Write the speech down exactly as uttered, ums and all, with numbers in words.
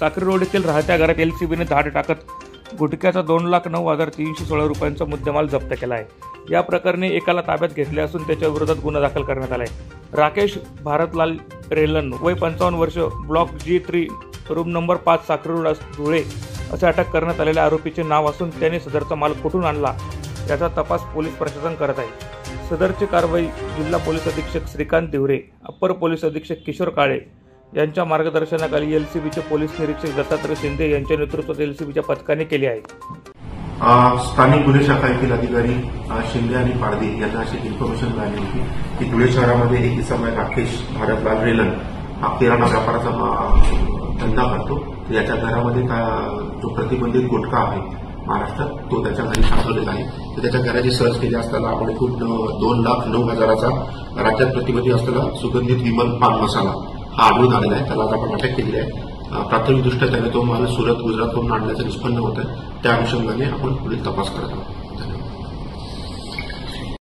Sakri road येथील राहत्या घरात एलसीबीने धाड टाकत गुटख्याचा दोन लाख नऊ हजार तीनशे सोळा रुपयांचा मुद्देमाल जप्त केला आहे। या प्रकरणी एकाला ताब्यात घेतले असून त्याच्या विरोधात गुन्हा दाखल करण्यात आला आहे। राकेश भारतलाल रेलन वय पंचावन्न वर्ष, block G three, room number पाच, साक्री रोड, धुळे असे अटक करण्यात आलेल्या आरोपीचे नाव असून त्याने सदरचा माल कुठून आणला याचा तपास पोलीस प्रशासन करत आहे। सदरची कारवाई जिल्हा पोलीस अधीक्षक श्रीकांत दिवरे, अप्पर पोलीस अधीक्षक किशोर काळे यांच्या मार्गदर्शनाखाली एलसीबीचे पोलीस निरीक्षक दत्तात्रय शिंदे यांच्या नेतृत्वात एलसीबीच्या पथकाने केली आहे। स्थानिक गुन्हे शाखा येथील अधिकारी शिंदे आणि पारदी यांना अशी इन्फॉर्मेशन मिळाली होती की धुळे शहरामध्ये एक इसम आहे राकेश भारतलाल रेलन, हा किराणा व्यापाराचा धंदा करतो। याच्या घरामध्ये जो प्रतिबंधित गुटखा आहे महाराष्ट्रात तो त्याच्या घरी सापडलेला आहे। तर त्याच्या घराची सर्च केली असताना आपण एकूण दोन लाख नऊ हजाराचा राज्यात प्रतिबंधित असलेला सुगंधित विमल पान मसाला हा आढळून आलेला आहे। त्याला आपण अटक केलेली आहे। प्राथमिकदृष्ट्या त्याने तो माल सुरत, गुजरातवरून आणल्याचं निष्पन्न होत आहे। त्या अनुषंगाने आपण पुढील तपास करत आहोत।